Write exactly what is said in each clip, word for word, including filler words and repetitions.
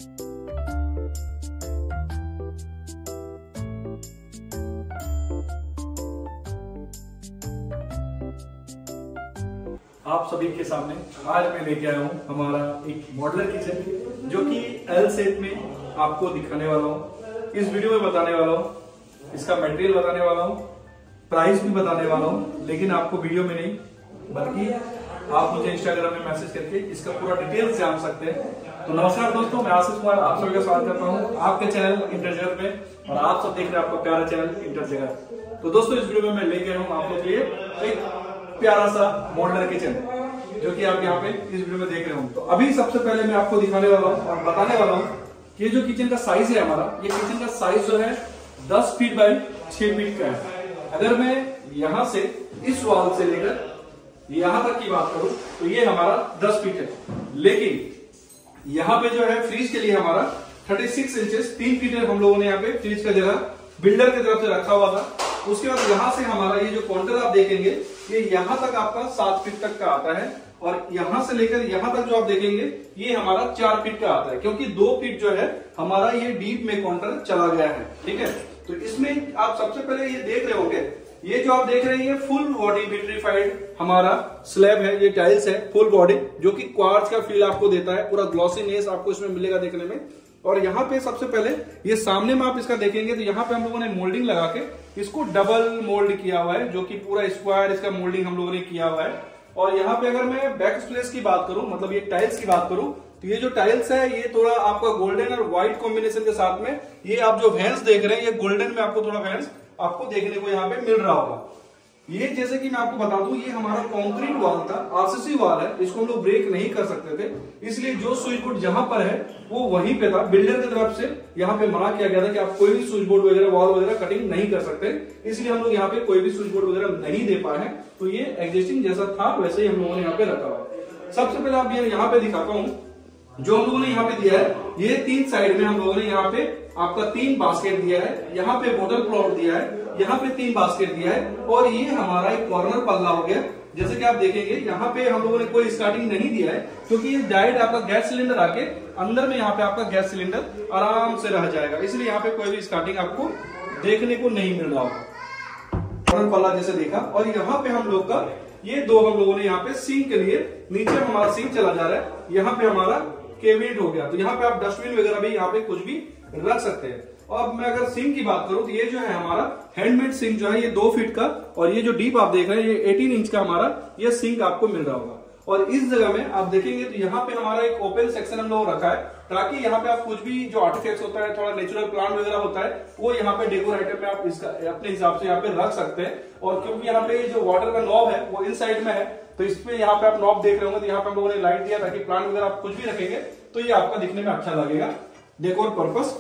आप सभी के सामने आज मैं लेके आया हूँ हमारा एक मॉडलर किचन जो कि एल शेप में आपको दिखाने वाला हूँ। इस वीडियो में बताने वाला हूँ, इसका मटेरियल बताने वाला हूँ, प्राइस भी बताने वाला हूँ, लेकिन आपको वीडियो में नहीं बल्कि आप मुझे इंस्टाग्राम में मैसेज करके इसका पूरा डिटेल जान सकते हैं। तो नमस्कार दोस्तों, मैं आशीष कुमार आप सभी का स्वागत करता हूँ आपके चैनल इंटर जगत में, और आप सब देख रहे हैं आपका प्यारा चैनल इंटर जगत। तो दोस्तों इस वीडियो में मैं लेके आया हूँ आप लोग के लिए एक प्यारा सा मॉडलर किचन जो कि आप यहाँ पे इस वीडियो में देख रहे हो। तो अभी सबसे पहले मैं आपको दिखाने वाला हूँ और बताने वाला हूँ कि जो किचन का साइज है हमारा, ये किचन का साइज जो है दस फीट बाई छह फीट का है। अगर मैं यहाँ से इस वॉल से लेकर यहाँ तक की बात करूं तो ये हमारा दस फीट है, लेकिन यहाँ पे जो है फ्रिज के लिए हमारा छत्तीस इंचेस तीन फीट हम लोगों ने यहाँ पे फ्रिज का जगह बिल्डर की तरफ से रखा हुआ था। उसके बाद यहाँ से हमारा ये जो काउंटर आप देखेंगे ये यहाँ तक आपका सात फीट तक का आता है, और यहाँ से लेकर यहाँ तक जो आप देखेंगे ये हमारा चार फीट का आता है, क्योंकि दो फीट जो है हमारा ये डीप में काउंटर चला गया है। ठीक है, तो इसमें आप सबसे पहले ये देख रहे होंगे, ये जो आप देख रहे हैं ये फुल बॉडी विट्रीफाइड हमारा स्लैब है, ये टाइल्स है फुल बॉडी, जो कि क्वार्ट्ज का फील आपको देता है, पूरा ग्लॉसीनेस आपको इसमें मिलेगा देखने में। और यहाँ पे सबसे पहले ये सामने में आप इसका देखेंगे तो यहाँ पे हम लोगों ने मोल्डिंग लगा के इसको डबल मोल्ड किया हुआ है, जो कि पूरा स्क्वायर इसका मोल्डिंग हम लोगों ने किया हुआ है। और यहाँ पे अगर मैं बैक स्प्लेस की बात करूं, मतलब ये टाइल्स की बात करूं, तो ये जो टाइल्स है ये थोड़ा आपका गोल्डन और व्हाइट कॉम्बिनेशन के साथ में, ये आप जो वेंस देख रहे हैं ये गोल्डन में आपको थोड़ा वेंस आपको देखने को यहाँ पे मिल रहा होगा। ये जैसे कि मैं आपको बता दूं, ये हमारा कंक्रीट वॉल था, आरसीसी वॉल है, इसको हम लोग ब्रेक नहीं कर सकते थे, इसलिए जो स्विच बोर्ड जहां पर है वो वहीं पे था। बिल्डर की तरफ से यहाँ पे मना किया गया था कि आप कोई भी स्विच बोर्ड वगैरह वॉल वगैरह कटिंग नहीं कर सकते, इसलिए हम लोग यहाँ पे कोई भी स्विच बोर्ड वगैरह नहीं दे पाए हैं। तो ये एग्जिस्टिंग जैसा था वैसे ही हम लोगों ने यहाँ पे रखा हुआ है। सबसे पहले आप ये यहाँ पे दिखाता हूँ, जो हम लोगों ने यहाँ पे दिया है, ये तीन साइड में हम लोगों ने यहाँ पे आपका तीन बास्केट दिया है, यहाँ पे बॉटल प्लॉट दिया है, यहाँ पे तीन बास्केट दिया है, और ये हमारा एक कॉर्नर पल्ला हो गया। जैसे कि आप देखेंगे यहाँ पे हम लोगों ने कोई स्टार्टिंग नहीं दिया है, क्योंकि ये डायरेक्ट आपका गैस सिलेंडर आके अंदर में यहाँ पे आपका गैस सिलेंडर आराम से रह जाएगा, इसलिए यहाँ पे कोई भी स्टार्टिंग आपको देखने को नहीं मिल रहा होगा। कॉर्नर पल्ला जैसे देखा, और यहाँ पे हम लोग का ये दो हम लोगों ने यहाँ पे सिंक के लिए, नीचे हमारा सिंक चला जा रहा है, यहाँ पे हमारा कैबिनेट हो गया, तो यहाँ पे आप डस्टबिन वगैरह भी यहाँ पे कुछ भी रख सकते हैं। और अब मैं अगर सिंक की बात करूं तो ये जो है हमारा हैंडमेड सिंक जो है ये दो फीट का, और ये जो डीप आप देख रहे हैं ये अठारह इंच का हमारा ये सिंक आपको मिल रहा होगा। और इस जगह में आप देखेंगे तो यहाँ पे हमारा एक ओपन सेक्शन हम लोग रखा है, ताकि यहाँ पे आप कुछ भी जो आर्टिफैक्ट्स होता है, थोड़ा नेचुरल प्लांट वगैरह होता है, वो यहाँ पे डेकोर आइटम में आप इसका अपने हिसाब से यहाँ पे रख सकते हैं। और क्योंकि यहाँ पे जो वाटर का नॉब है वो इन साइड में है, तो इसमें यहाँ पे आप नॉब देख रहे होंगे, तो यहाँ पे हम लोगों ने लाइट दिया ताकि प्लांट वगैरह आप कुछ भी रखेंगे तो ये आपका दिखने में अच्छा लगेगा डेकोर पर्पस।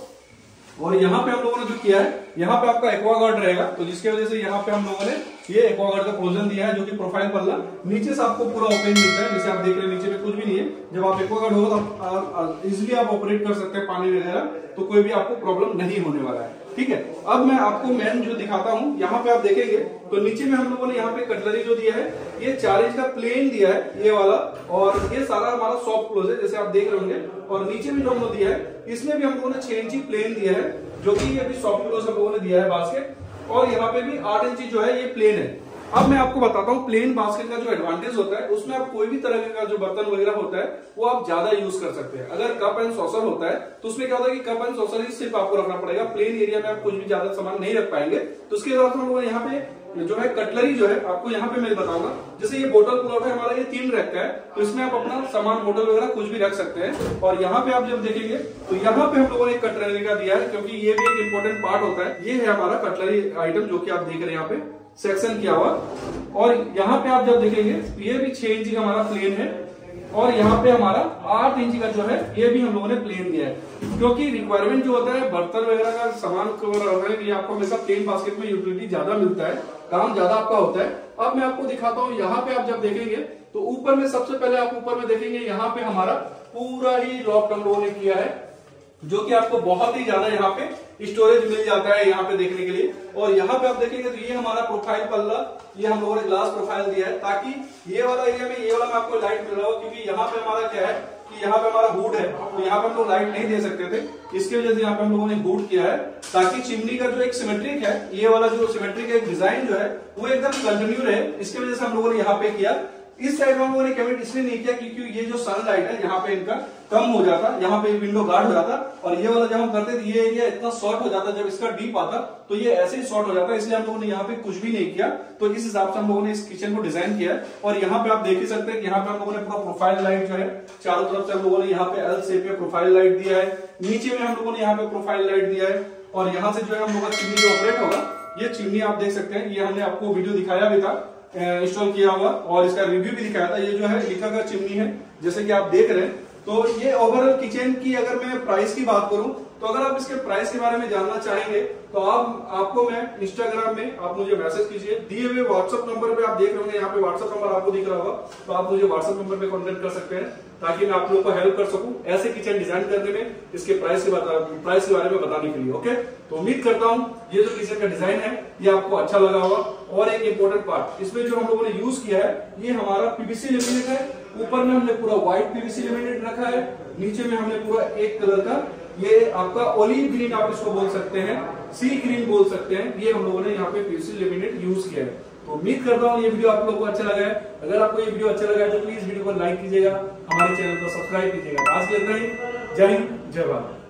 और यहाँ पे हम लोगों ने जो किया है, यहाँ पे आपका एक्वागार्ड रहेगा, तो जिसकी वजह से यहाँ पे हम लोगों ने ये एक्वागार्ड का प्रोविजन दिया है, जो कि प्रोफाइल पल्ला नीचे से आपको पूरा ओपन मिलता है। जैसे आप देख रहे हैं नीचे में कुछ भी नहीं है, जब आप एक्वागार्ड होगा तो इजिली आप ऑपरेट कर सकते हैं पानी वगैरह, तो कोई भी आपको प्रॉब्लम नहीं होने वाला है। ठीक है, अब मैं आपको मेन जो दिखाता हूँ, यहाँ पे आप देखेंगे तो नीचे में हम लोगों ने यहाँ पे कटलरी जो दिया है ये चार इंच का प्लेन दिया है ये वाला, और ये सारा हमारा सॉफ्ट क्लोज है जैसे आप देख रहे होंगे। और नीचे में जो हम लोग दिया है इसमें भी हम लोगों ने छह इंची प्लेन दिया है, जो कि अभी सॉफ्ट क्लोज हम लोगों ने दिया है बास्केट, और यहाँ पे भी आठ इंची जो है ये प्लेन है। अब मैं आपको बताता हूँ प्लेन बास्केट का जो एडवांटेज होता है, उसमें आप कोई भी तरह का जो बर्तन वगैरह होता है वो आप ज्यादा यूज कर सकते हैं। अगर कप एंड सॉसर होता है तो उसमें क्या होता है कि कप एंड सॉसर ही सिर्फ आपको रखना पड़ेगा, प्लेन एरिया में आप कुछ भी ज्यादा सामान नहीं रख पाएंगे। तो उसके बाद हम लोग यहाँ पे जो है कटलरी जो है आपको यहाँ पे मैं बताऊंगा, जैसे ये बोतल प्लॉट है हमारा, ये तीन रैक का है, तो इसमें आप अपना सामान बोतल वगैरह कुछ भी रख सकते हैं। और यहाँ पे आप जब देखेंगे तो यहाँ पे हम लोगों ने कटलरी का दिया है, क्योंकि ये भी एक इंपॉर्टेंट पार्ट होता है। ये है हमारा कटलरी आइटम जो कि आप देख रहे हैं यहाँ पे सेक्शन किया हुआ, और यहाँ पे आप जब देखेंगे ये भी छह इंची का हमारा प्लेन है, और यहाँ पे हमारा आठ इंची का जो है ये भी हम लोगों ने प्लेन दिया है, क्योंकि रिक्वायरमेंट जो होता है बर्तन वगैरह का सामान कवर रखने के लिए आपको हमेशा प्लेन बास्केट में यूटिलिटी ज्यादा मिलता है, काम ज्यादा आपका होता है। अब मैं आपको दिखाता हूँ, यहाँ पे आप जब देखेंगे तो ऊपर में सबसे पहले आप ऊपर में देखेंगे यहाँ पे हमारा पूरा ही लॉफ्ट हम लोगों ने किया है, जो कि आपको बहुत ही ज्यादा यहाँ पे स्टोरेज मिल जाता है यहाँ पे देखने के लिए। और यहाँ पे आप देखेंगे तो ये हमारा प्रोफाइल पल्ला, ये हम लोगों ने ग्लास प्रोफाइल दिया है, ताकि ये वाला एरिया में ये वाला में आपको लाइट मिल रहा हो, क्योंकि यहाँ पे हमारा क्या है कि यहाँ पे हमारा हुड है, तो यहाँ पे हम लोग लाइट नहीं दे सकते थे, इसकी वजह से यहाँ पे हम लोगों ने हुड किया है ताकि चिमनी का जो एक सिमेट्रिक है, ये वाला जो सिमेट्रिक एक डिजाइन जो है वो एकदम कंटिन्यू रहे। इसकी वजह से हम लोगों ने यहाँ पे किया। इस साइड में हम लोगों ने कैबिनेट इसलिए नहीं किया क्योंकि ये जो सनलाइट है यहाँ पे इनका कम हो जाता, यहाँ पे विंडो गार्ड हो जाता, और ये वाला जब हम करते थे ये एरिया इतना शॉर्ट हो जाता, जब इसका डीप आता तो ये ऐसे ही शॉर्ट हो जाता, इसलिए हम लोगों ने यहाँ पे कुछ भी नहीं किया। तो इस हिसाब से हम लोगों ने इस किचन को डिजाइन किया है। और यहाँ पे आप देख ही सकते हैं कि यहाँ पे हम लोगों ने पूरा प्रोफाइल लाइट जो है चारों तरफ से हम लोगों ने यहाँ पे एल शेप में प्रोफाइल लाइट दिया है, नीचे में हम लोगों ने यहाँ पे प्रोफाइल लाइट दिया है, और यहाँ से जो है हम लोग का चिमनी जो ऑपरेट होगा, ये चिमनी आप देख सकते हैं, ये हमने आपको वीडियो दिखाया भी था, इंस्टॉल किया हुआ, और इसका रिव्यू भी दिखाया था। ये जो है लिखा का चिमनी है जैसे कि आप देख रहे हैं। तो ये ओवरऑल किचन की अगर मैं प्राइस की बात करूं तो अगर आप इसके प्राइस के बारे में जानना चाहेंगे तो आप आपको मैं इंस्टाग्राम में आप मुझे मैसेज कीजिए, दिए हुए व्हाट्सएप नंबर पे आप देख रहे होंगे, यहाँ पे व्हाट्सएप नंबर आपको दिख रहा होगा, तो आप मुझे व्हाट्सएप नंबर पे कांटेक्ट कर सकते हैं ताकि मैं आप लोगों को हेल्प कर सकूं ऐसे किचन डिजाइन करने में, इसके प्राइस के प्राइस के बारे में बताने के लिए। ओके, तो उम्मीद करता हूं ये जो किचन का डिजाइन है ये आपको अच्छा लगा होगा। और एक इंपॉर्टेंट पार्ट, इसमें जो हम लोगों ने यूज किया है ये हमारा पीवीसी लेमिनेट है, ऊपर में हमने पूरा व्हाइट पीवीसी लेमिनेट रखा है, नीचे में हमने पूरा एक कलर का, ये आपका ओलिव ग्रीन आप इसको बोल सकते हैं, सी ग्रीन बोल सकते हैं, ये हम लोगों ने यहाँ पे पीवीसी लेमिनेट यूज किया है। तो उम्मीद करता हूँ ये वीडियो आप लोगों को अच्छा लगा है। अगर आपको ये वीडियो अच्छा लगा है तो प्लीज वीडियो को लाइक कीजिएगा, हमारे चैनल को सब्सक्राइब कीजिएगा। आज के इतना ही, जय हिंद, जय भारत।